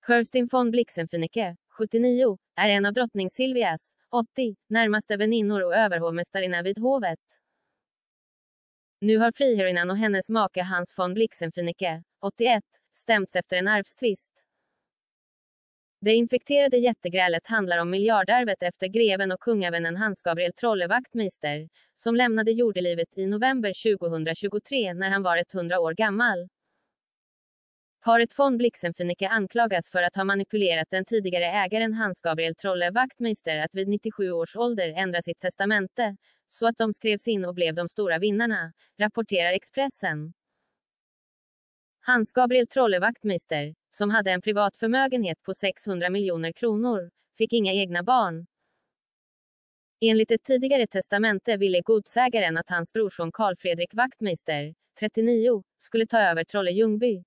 Kerstin von Blixenfennicke, 79, är en av drottning Silvias, 80, närmaste väninnor och överhovmästarinna vid hovet. Nu har friherrinnan och hennes make Hans von Blixenfennicke, 81, stämts efter en arvstvist. Det infekterade jättegrälet handlar om miljardarvet efter greven och kungavännen Hans Gabriel Trolle-Wachtmeister, som lämnade jordelivet i november 2023 när han var 100 år gammal. Paret von Blixenfennicke anklagas för att ha manipulerat den tidigare ägaren Hans Gabriel Trolle-Wachtmeister att vid 97 års ålder ändra sitt testamente, så att de skrevs in och blev de stora vinnarna, rapporterar Expressen. Hans Gabriel Trolle-Wachtmeister, som hade en privat förmögenhet på 600 miljoner kronor, fick inga egna barn. Enligt ett tidigare testamente ville godsägaren att hans brorson Carl Fredrik Wachtmeister, 39, skulle ta över Trolle Ljungby.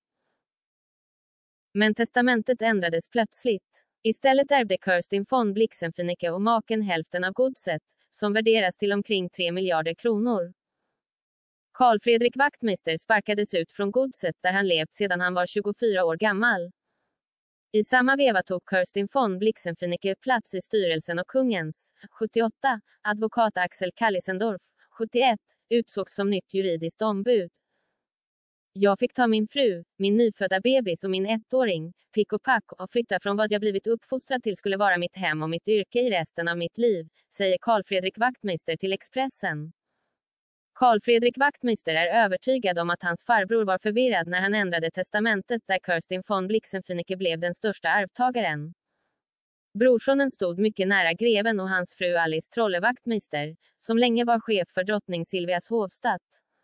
Men testamentet ändrades plötsligt. Istället ärvde Kerstin von Blixenfennicke och maken hälften av godset, som värderas till omkring 3 miljarder kronor. Carl Fredrik Wachtmeister sparkades ut från godset där han levt sedan han var 24 år gammal. I samma veva tog Kerstin von Blixenfennicke plats i styrelsen och kungens, 78, advokat Axel Kallesendorf, 71, utsågs som nytt juridiskt ombud. Jag fick ta min fru, min nyfödda bebis och min 1-åring, pick och pack, och flytta från vad jag blivit uppfostrad till skulle vara mitt hem och mitt yrke i resten av mitt liv, säger Carl Fredrik Wachtmeister till Expressen. Carl Fredrik Wachtmeister är övertygad om att hans farbror var förvirrad när han ändrade testamentet där Kerstin von Blixenfennicke blev den största arvtagaren. Brorsonen stod mycket nära greven och hans fru Alice Trolle-Wachtmeister, som länge var chef för drottning Silvias hovstatt.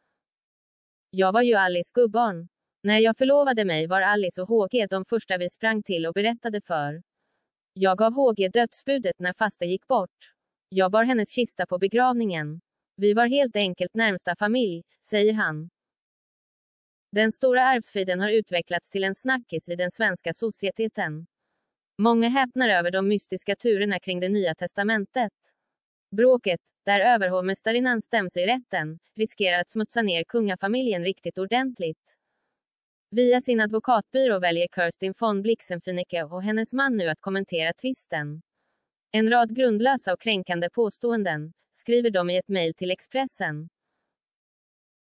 Jag var ju Alice gubbarn. När jag förlovade mig var Alice och HG de första vi sprang till och berättade för. Jag gav HG dödsbudet när faste gick bort. Jag bar hennes kista på begravningen. Vi var helt enkelt närmsta familj, säger han. Den stora arvsfejden har utvecklats till en snackis i den svenska societeten. Många häpnar över de mystiska turerna kring det nya testamentet. Bråket, där överhovmästarinnan stäms i rätten, riskerar att smutsa ner kungafamiljen riktigt ordentligt. Via sin advokatbyrå väljer Kerstin von Blixenfennicke och hennes man nu att kommentera tvisten. En rad grundlösa och kränkande påståenden, skriver de i ett mejl till Expressen.